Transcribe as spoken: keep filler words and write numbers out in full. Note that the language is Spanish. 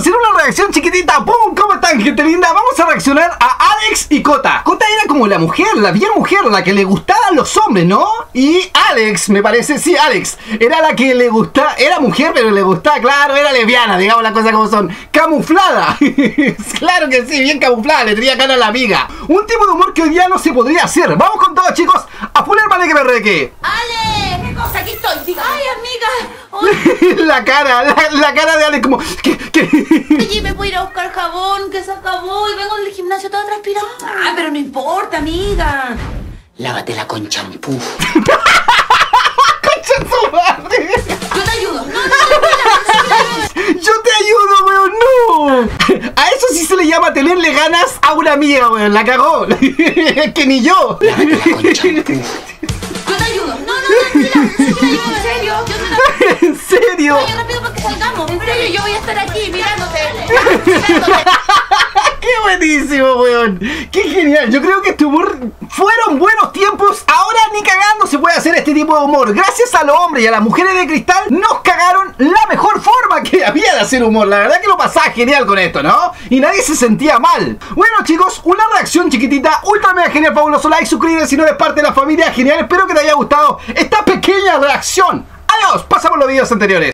chicos, en una reacción chiquitita. ¡Pum! ¿Cómo están, gente linda? Vamos a reaccionar a Alex y Cota. Cota era como la mujer, la vieja mujer, la que le gustaban los hombres, ¿no? Y Alex, me parece, sí, Alex era la que le gustaba, era mujer, pero le gustaba, claro, era lesbiana, digamos las cosas como son. Camuflada. Claro que sí, bien camuflada, le tenía cara a la amiga. Un tipo de humor que hoy día no se podría hacer. Vamos con todo, chicos, a full hermano que me reque. ¡Ale! ¿Qué cosa? Aquí estoy. Diga. ¡Ay, amiga! La cara, la, la cara de Alex como... ¿Qué, qué? Oye, me voy a ir a buscar jabón, que se acabó, y vengo del gimnasio toda transpirada. Ah, pero no importa, amiga. Lávatela con champú. ¡Concha su madre! Yo te ayudo. No, no, no, Yo te ayudo, weón, no. A eso sí se le llama tenerle ganas a una amiga, weón. La cagó. Que ni yo. Lávatela con champú. Yo te ayudo. No, no, no, mira, yo te ayudo, en serio. Yo te ¿En serio? Vaya rápido para que salgamos. En serio, yo voy a estar aquí mirándote. Mirándote. ¡Qué buenísimo, weón! ¡Qué genial! Yo creo que este humor fueron buenos tiempos. Ahora ni cagando se puede hacer este tipo de humor. Gracias a los hombres y a las mujeres de cristal nos cagaron la mejor forma que había de hacer humor. La verdad que lo pasaba genial con esto, ¿no? Y nadie se sentía mal. Bueno, chicos, una reacción chiquitita, ultra mega genial, fabuloso. Like, suscríbete si no eres parte de la familia genial. Espero que te haya gustado esta pequeña reacción. Adiós, pasamos los videos anteriores.